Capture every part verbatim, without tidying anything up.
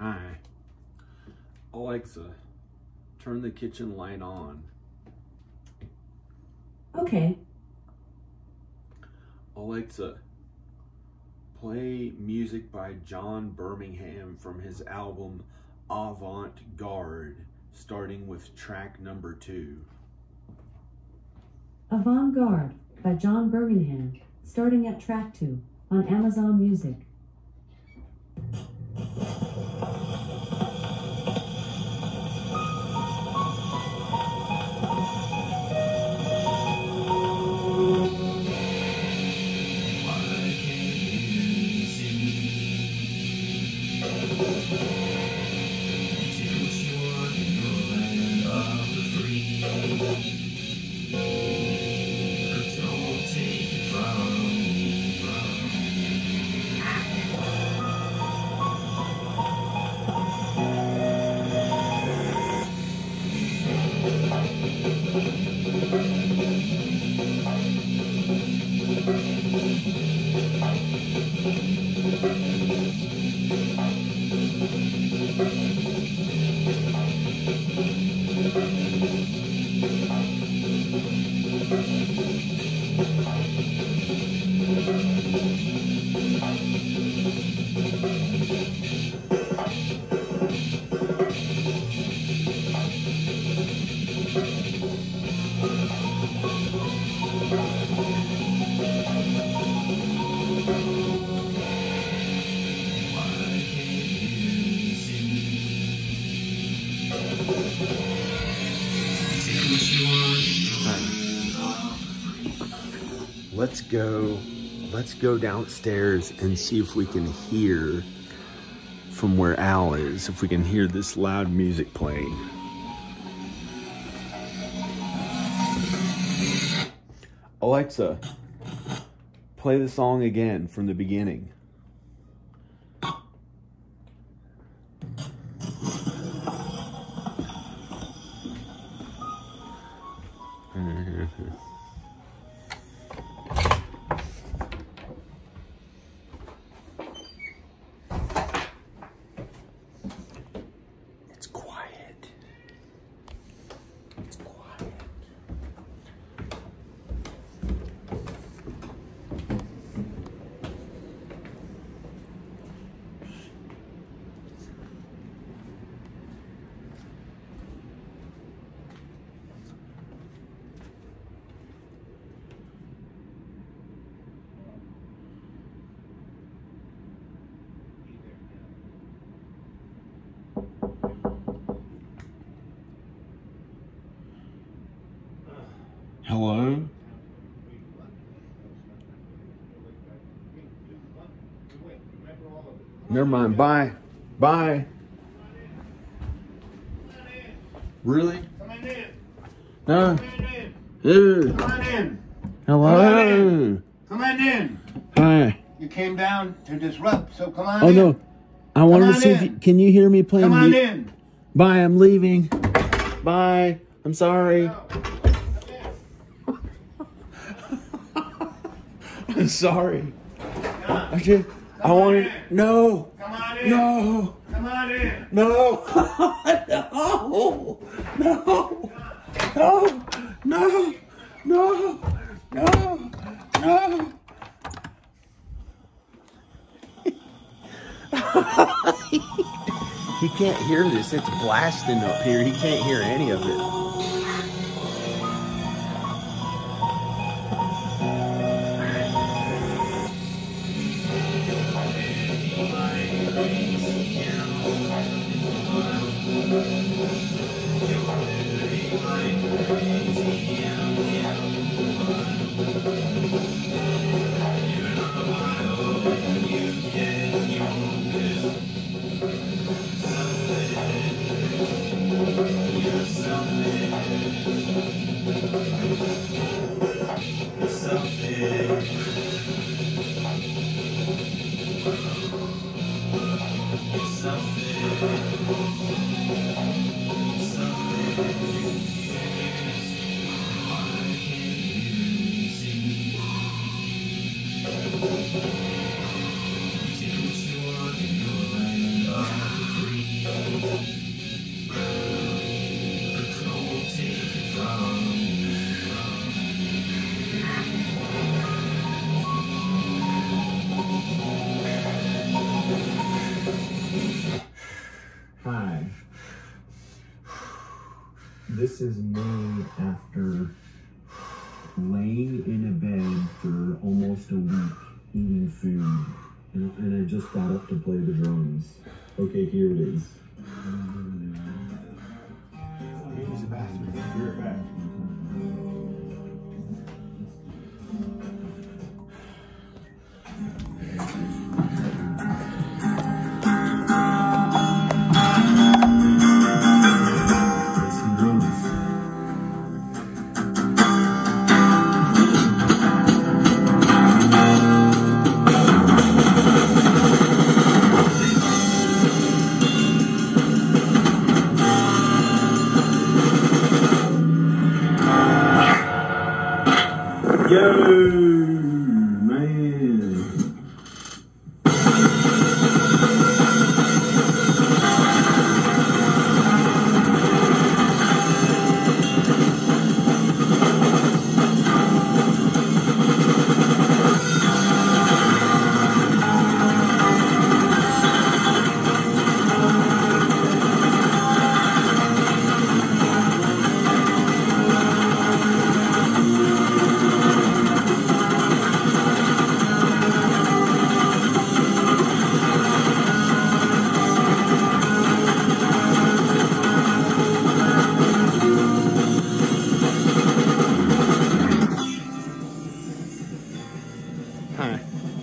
Hi. Alexa, turn the kitchen light on. Okay. Alexa, play music by John Birmingham from his album Avant-Garde, starting with track number two. Avant-Garde by John Birmingham, starting at track two, on Amazon Music. Let's go, let's go downstairs and see if we can hear from where Al is, if we can hear this loud music playing. Alexa, play the song again from the beginning. It's quiet. It's quiet. Hello? Never mind. Bye. Bye. Really? Come on in. No. Come on in. Ew. Come on in. Hello. Come on in. Hi. You came down to disrupt, so come on Oh in. no. I wanted Come to on see if in. you, can you hear me playing? Come on mu- in. Bye. I'm leaving. Bye. I'm sorry. I'm sorry. I just, I wanted, no, Come on in. no, Come on in. no, no, no, no, no, no, no, no. He can't hear this. It's blasting up here. He can't hear any of it. Free. This is me after laying in a bed for almost a week eating food. And, and I just got up to play the drums. Okay, here it is. Use the bathroom. Be right back. Yo, man. Hi.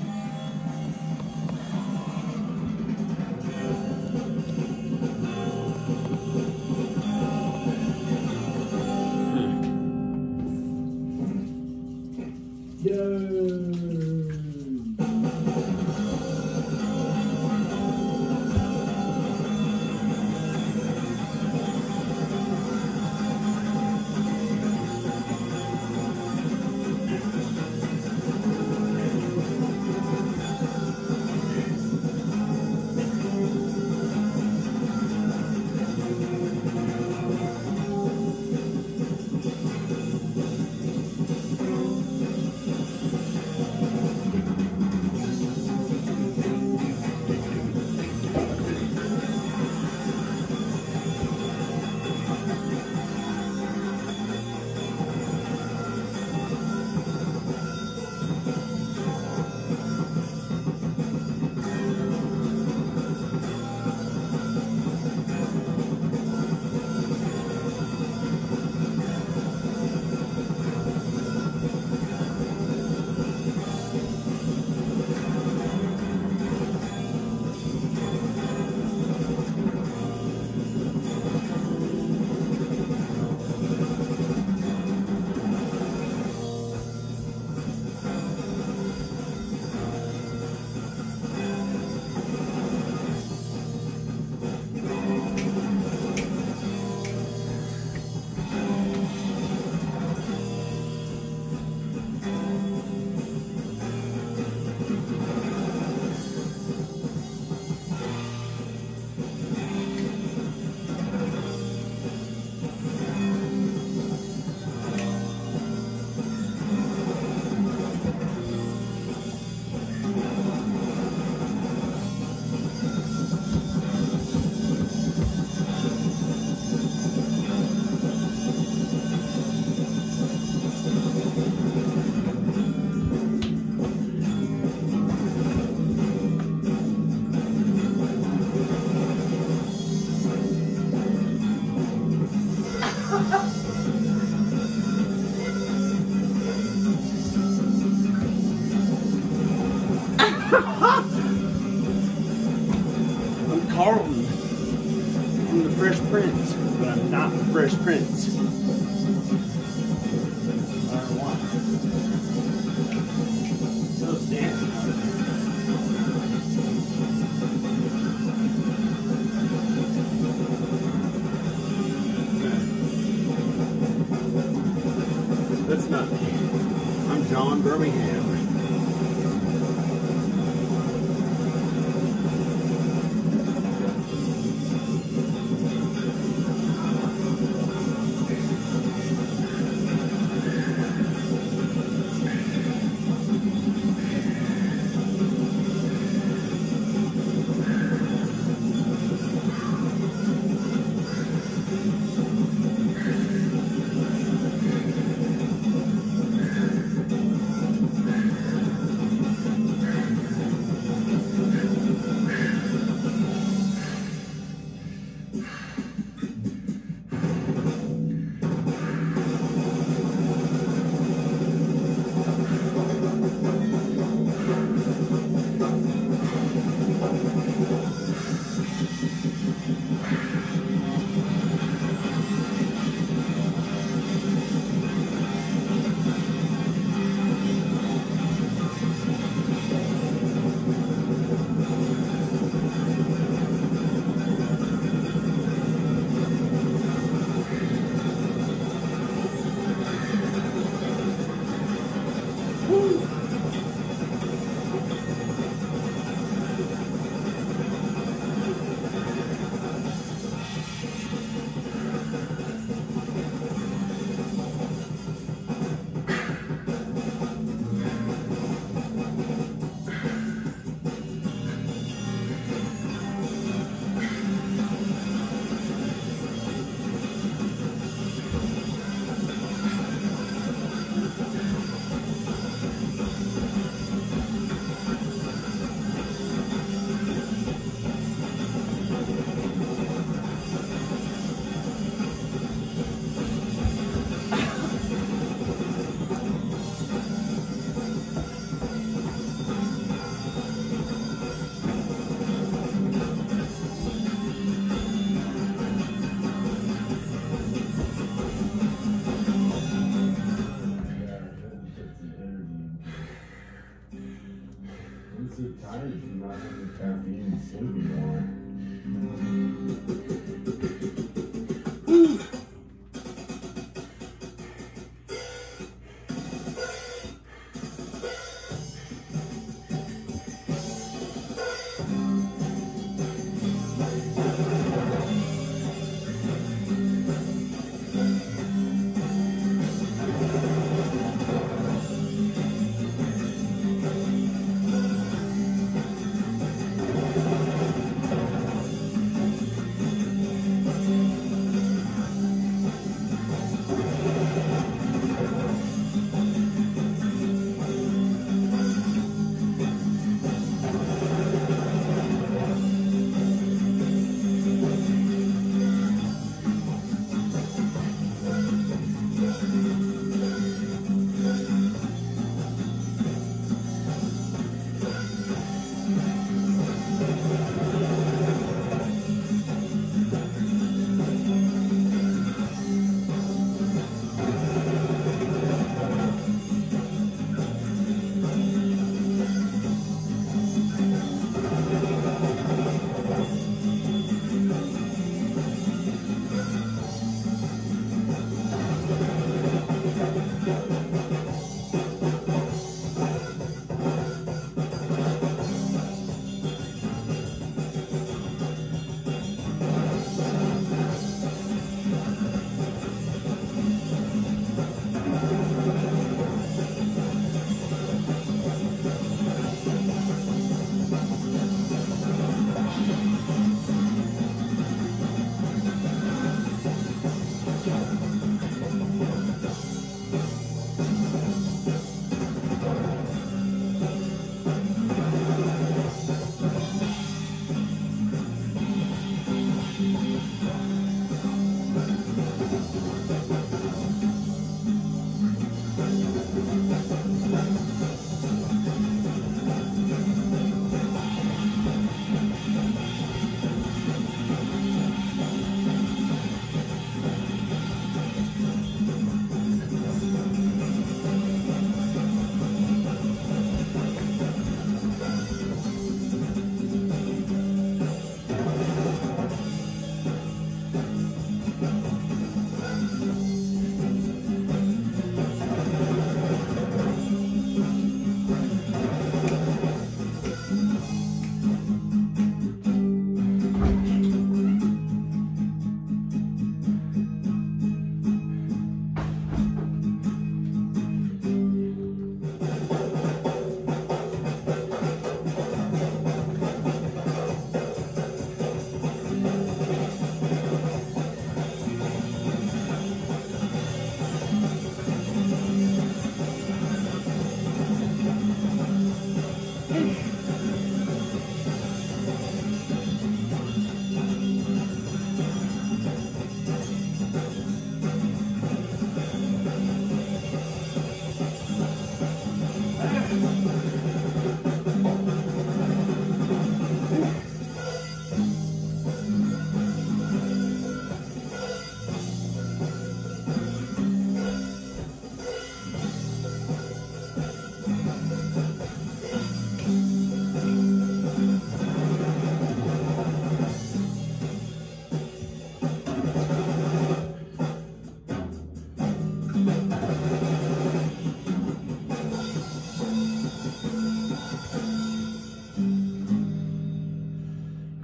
I'm Carlton from the Fresh Prince, but I'm not the Fresh Prince. Or what? Those dancing. That's not me. I'm John Birmingham.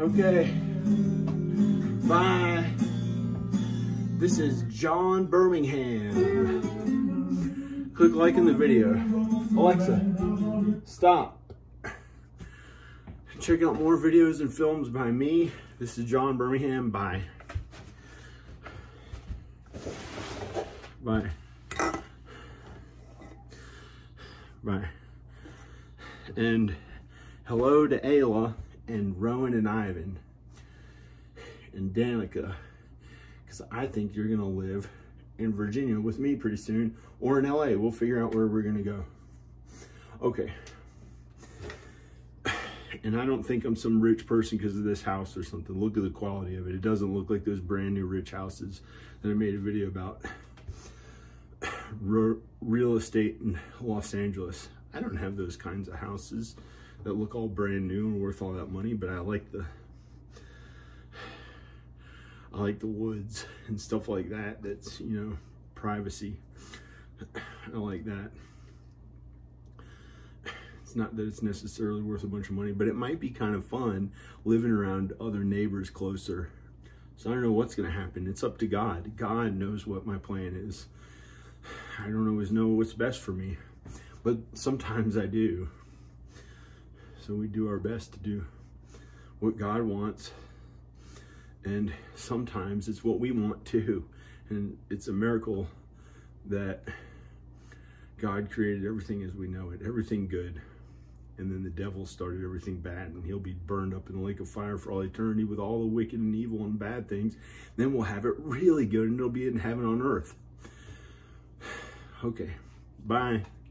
Okay. Bye. This is John Birmingham. Click like in the video. Alexa, stop. Check out more videos and films by me. This is John Birmingham. Bye. Bye. Bye. And hello to Ayla and Rowan and Ivan and Danica, because I think you're gonna live in Virginia with me pretty soon, or in L A. We'll figure out where we're gonna go. Okay. And I don't think I'm some rich person because of this house or something. Look at the quality of it. It doesn't look like those brand new rich houses that I made a video about. Real estate in Los Angeles. I don't have those kinds of houses that look all brand new and worth all that money, but I like the I like the woods and stuff like that. That's, you know, privacy. I like that. It's not that it's necessarily worth a bunch of money, but it might be kind of fun living around other neighbors closer. So I don't know what's going to happen. It's up to God. God knows what my plan is. I don't always know what's best for me, but sometimes I do. So we do our best to do what God wants, and sometimes it's what we want too. And it's a miracle that God created everything as we know it, everything good. And then the devil started everything bad, and he'll be burned up in the lake of fire for all eternity with all the wicked and evil and bad things. Then we'll have it really good, and it'll be in heaven on earth. Okay, bye.